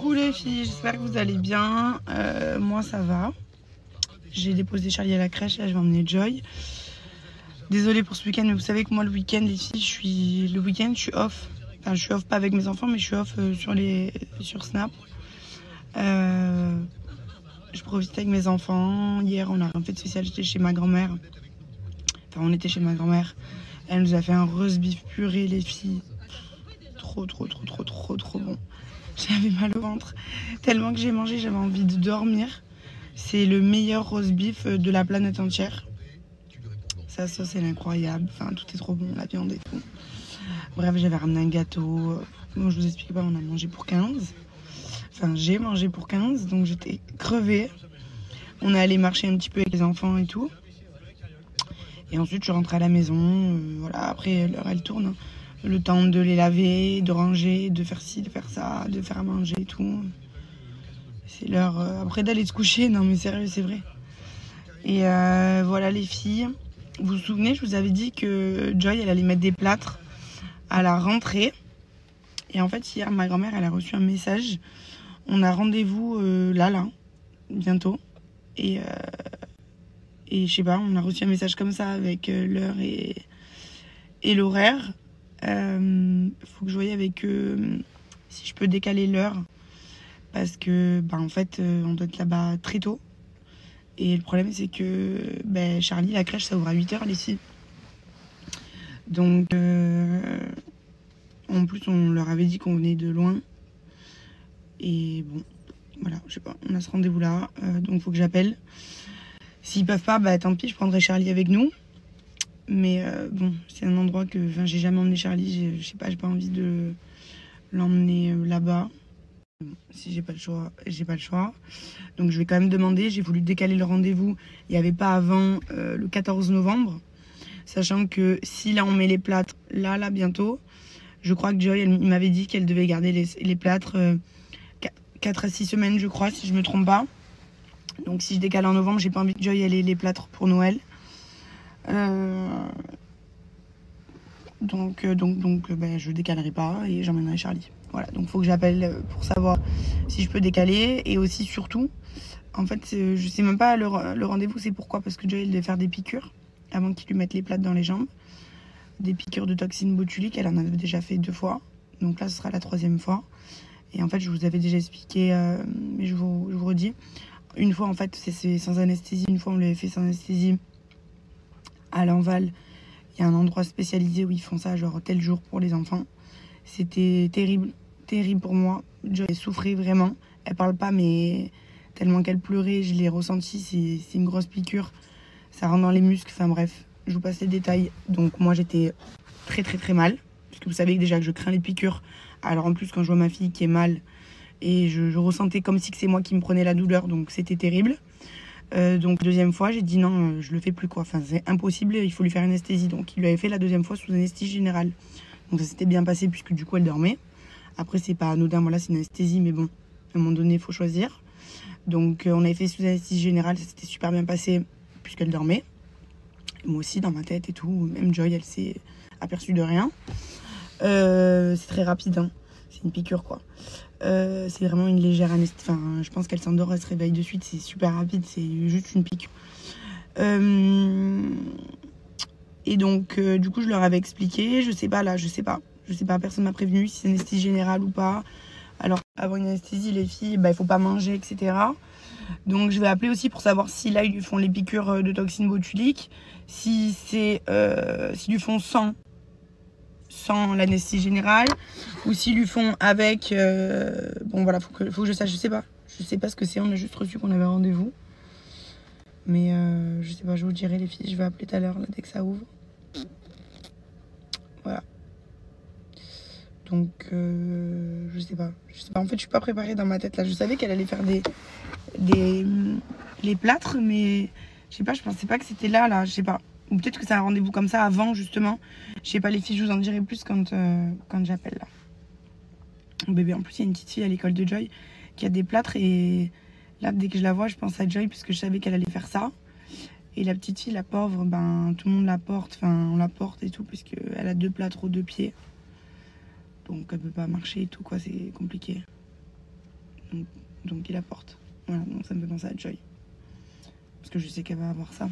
Coucou les filles, j'espère que vous allez bien. Moi ça va. J'ai déposé Charlie à la crèche, là je vais emmener Joy. Désolée pour ce week-end, mais vous savez que moi le week-end les filles, je suis off. Enfin je suis off pas avec mes enfants, mais je suis off sur Snap. Je profite avec mes enfants. Hier on a rien fait de spécial, j'étais chez ma grand-mère. Enfin on était chez ma grand-mère. Elle nous a fait un roast beef purée les filles. Trop bon. J'avais mal au ventre. Tellement que j'ai mangé, j'avais envie de dormir. C'est le meilleur roast beef de la planète entière. Sa sauce elle est incroyable. Enfin tout est trop bon, la viande et tout. Bref, j'avais ramené un gâteau. Bon, je vous explique pas, on a mangé pour 15. Enfin j'ai mangé pour 15, donc j'étais crevée. On est allé marcher un petit peu avec les enfants et tout. Et ensuite je suis rentrée à la maison. Voilà, après l'heure elle tourne. Le temps de les laver, de ranger, de faire ci, de faire ça, de faire à manger et tout. C'est l'heure après d'aller se coucher. Non mais sérieux, c'est vrai. Et voilà les filles. Vous vous souvenez, je vous avais dit que Joy, elle allait mettre des plâtres à la rentrée. Et en fait, hier, ma grand-mère, elle a reçu un message. On a rendez-vous là, bientôt. Et je sais pas, on a reçu un message comme ça avec l'heure et l'horaire. Faut que je voie avec eux si je peux décaler l'heure. Parce que, en fait, on doit être là-bas très tôt. Et le problème, c'est que Charlie, la crèche, ça ouvre à 8h, les filles. Donc, en plus, on leur avait dit qu'on venait de loin. Et bon, voilà, je sais pas, on a ce rendez-vous-là. Donc, il faut que j'appelle. S'ils peuvent pas, tant pis, je prendrai Charlie avec nous. Mais bon, c'est un endroit que j'ai jamais emmené Charlie. Je sais pas, j'ai pas envie de l'emmener là-bas. Si j'ai pas le choix, j'ai pas le choix. Donc je vais quand même demander. J'ai voulu décaler le rendez-vous. Il n'y avait pas avant le 14 novembre. Sachant que si là on met les plâtres, là bientôt, je crois que Joy, il m'avait dit qu'elle devait garder les plâtres 4 à 6 semaines, je crois, si je me trompe pas. Donc si je décale en novembre, j'ai pas envie que Joy ait les plâtres pour Noël. Donc je décalerai pas et j'emmènerai Charlie. Voilà, donc il faut que j'appelle pour savoir si je peux décaler. Et aussi, surtout, en fait, je sais même pas le rendez-vous, c'est pourquoi. Parce que Joy, elle devait faire des piqûres avant qu'ils lui mettent les plâtres dans les jambes. Des piqûres de toxine botulique, elle en avait déjà fait 2 fois. Donc là, ce sera la 3e fois. Et en fait, je vous avais déjà expliqué, mais je vous redis. Une fois, en fait, c'est sans anesthésie. Une fois, on l'avait fait sans anesthésie à l'Enval. Il y a un endroit spécialisé où ils font ça, genre tel jour pour les enfants. C'était terrible pour moi. Joy souffrait vraiment. Elle parle pas, mais tellement qu'elle pleurait, je l'ai ressenti. C'est une grosse piqûre. Ça rentre dans les muscles. Enfin bref, je vous passe les détails. Donc moi, j'étais très mal. Parce que vous savez déjà que je crains les piqûres. Alors en plus, quand je vois ma fille qui est mal, et je ressentais comme si c'est moi qui me prenais la douleur. Donc c'était terrible. Donc 2e fois, j'ai dit non, je le fais plus quoi. Enfin c'est impossible, il faut lui faire une anesthésie. Donc il lui avait fait la 2e fois sous anesthésie générale. Donc ça s'était bien passé puisque du coup elle dormait. Après c'est pas anodin, voilà c'est une anesthésie, mais bon, à un moment donné il faut choisir. Donc on avait fait sous anesthésie générale, ça s'était super bien passé puisqu'elle dormait. Et moi aussi dans ma tête et tout, même Joy elle s'est aperçue de rien. C'est très rapide, hein. C'est une piqûre quoi. C'est vraiment une légère anesthésie. Enfin, je pense qu'elle s'endort, elle se réveille de suite. C'est super rapide, c'est juste une piqûre. Et donc, du coup, je leur avais expliqué. Je sais pas, personne m'a prévenu si c'est anesthésie générale ou pas. Alors, avant une anesthésie, les filles, il faut pas manger, etc. Donc, je vais appeler aussi pour savoir si là, ils lui font les piqûres de toxine botulique. Si c'est, s'ils lui font sans l'anesthésie générale, ou s'ils lui font avec bon voilà, faut que je sache, je sais pas ce que c'est. On a juste reçu qu'on avait un rendez-vous, mais je sais pas, je vous dirai les filles, je vais appeler tout à l'heure là dès que ça ouvre. Voilà, donc je sais pas, en fait je suis pas préparée dans ma tête là. Je savais qu'elle allait faire les plâtres, mais je sais pas, je pensais pas que c'était là, je sais pas. Ou peut-être que c'est un rendez-vous comme ça avant, justement. Je sais pas, les filles, je vous en dirai plus quand j'appelle, là. Bébé, en plus, il y a une petite fille à l'école de Joy qui a des plâtres. Et là, dès que je la vois, je pense à Joy, parce que je savais qu'elle allait faire ça. Et la petite fille, la pauvre, tout le monde la porte. Enfin, on la porte et tout, puisqu'elle a 2 plâtres aux 2 pieds. Donc, elle peut pas marcher et tout, quoi. C'est compliqué. Donc il apporte. Voilà, donc ça me fait penser à Joy. Parce que je sais qu'elle va avoir ça.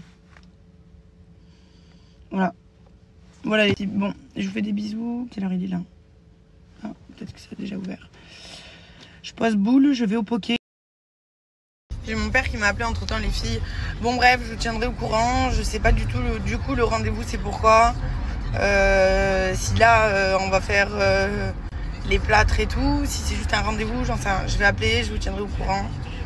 Voilà. Voilà les petits. Bon, je vous fais des bisous. Quelle heure il est là? Ah, peut-être que ça a déjà ouvert. Je pose boule, je vais au poké. J'ai mon père qui m'a appelé entre temps les filles. Bon bref, je vous tiendrai au courant. Je sais pas du tout du coup le rendez-vous c'est pourquoi. Si là on va faire les plâtres et tout. Si c'est juste un rendez-vous, j'en sais rien. Je vais appeler, je vous tiendrai au courant.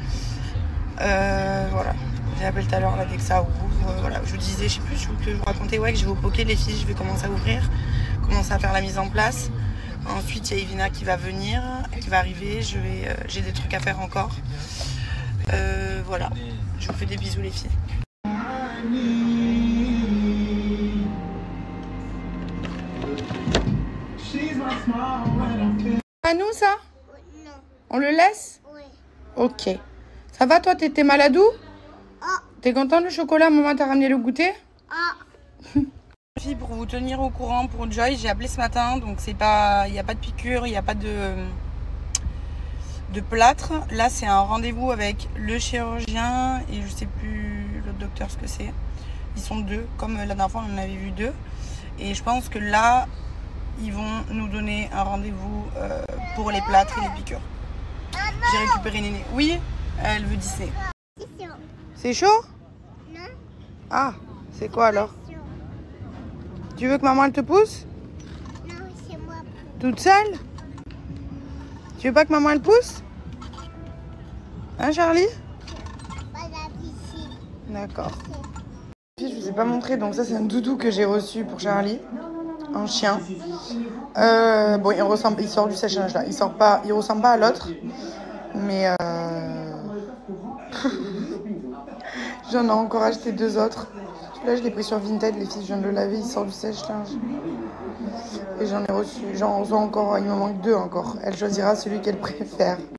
Voilà. J'ai appelé tout à l'heure là dès que ça ouvre. Voilà. Je vous disais, je sais plus que je vous racontais ouais, que je vais au poké les filles, je vais commencer à ouvrir, commencer à faire la mise en place. Ensuite il y a Ivina qui va venir, qui va arriver. J'ai des trucs à faire encore. Voilà, je vous fais des bisous les filles. À nous ça? Non. On le laisse? Oui. Ok. Ça va toi, t'étais maladou? Ah. T'es content du chocolat? Maman t'a ramené le goûter? Ah. Pour vous tenir au courant pour Joy, j'ai appelé ce matin, donc c'est pas, il n'y a pas de piqûre, il n'y a pas de plâtre. Là c'est un rendez-vous avec le chirurgien et je sais plus l'autre docteur ce que c'est. Ils sont deux, comme la dernière fois on en avait vu deux. Et je pense que là ils vont nous donner un rendez-vous pour les plâtres et les piqûres. J'ai récupéré Néné. Oui, elle veut Disney. C'est chaud? Non. Ah, c'est quoi alors? Tu veux que maman elle te pousse? Non, c'est moi. Toute seule? Tu veux pas que maman elle pousse? Hein Charlie? Pas la piscine. D'accord. Je vous ai pas montré, donc ça c'est un doudou que j'ai reçu pour Charlie. Un chien. Bon, il sort du sèche-linge là. Il ressemble pas à l'autre. Mais j'en ai encore acheté deux autres. Celui-là je l'ai pris sur Vinted, les filles, je viens de le laver, il sort du sèche-linge. Et j'en reçois encore, il me manque deux encore. Elle choisira celui qu'elle préfère.